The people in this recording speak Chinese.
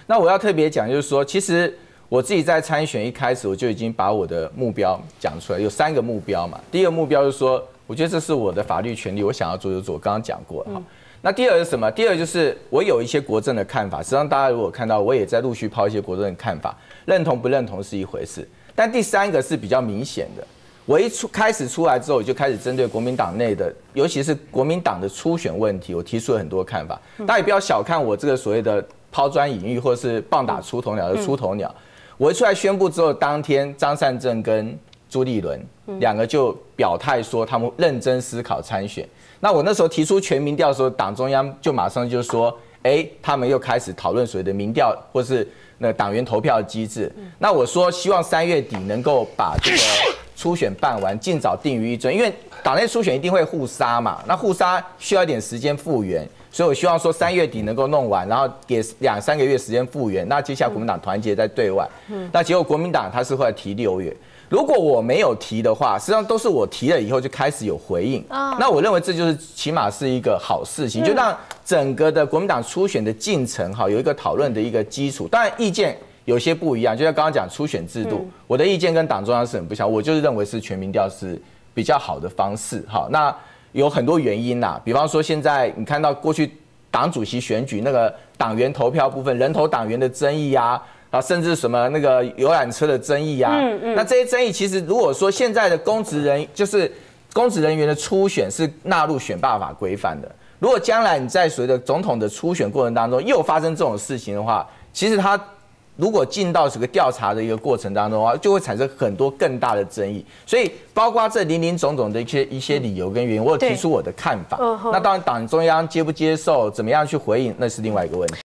那我要特别讲，就是说，其实我自己在参选一开始，我就已经把我的目标讲出来，有3个目标嘛。第一个目标就是说，我觉得这是我的法律权利，我想要做就做，我刚刚讲过哈。那第二个是什么？第二个就是我有一些国政的看法，实际上大家如果看到，我也在陆续抛一些国政的看法，认同不认同是一回事。但第3个是比较明显的，我开始出来之后，我就开始针对国民党内的，尤其是国民党的初选问题，我提出了很多看法。大家也不要小看我这个所谓的抛砖引玉，或者是棒打出头鸟的出头鸟。我一出来宣布之后，当天张善政跟朱立伦2个就表态说他们认真思考参选。那我那时候提出全民调的时候，党中央就马上就说，他们又开始讨论所谓的民调或是那党员投票的机制。那我说希望3月底能够把这个初选办完，尽早定于一尊，因为党内初选一定会互杀嘛，那互杀需要一点时间复原，所以我希望说3月底能够弄完，然后给2、3个月时间复原。那接下来国民党团结在对外，那结果国民党他是会提6月。如果我没有提的话，实际上都是我提了以后就开始有回应。那我认为这就是起码是一个好事情，就让整个的国民党初选的进程有一个讨论的一个基础。当然意见有些不一样，就像刚刚讲初选制度，我的意见跟党中央是很不相，我就是认为是全民调是比较好的方式。那有很多原因比方说现在你看到过去党主席选举那个党员投票部分，人头党员的争议甚至什么那个游览车的争议那这些争议其实如果说现在的公职人员的初选是纳入选罢法规范的，如果将来你在所谓的总统的初选过程当中又发生这种事情的话，其实他如果进到这个调查的一个过程当中的话，就会产生很多更大的争议。所以包括这林林总总的一些理由跟原因，我有提出我的看法。那当然党中央接不接受，怎么样去回应，那是另外一个问题。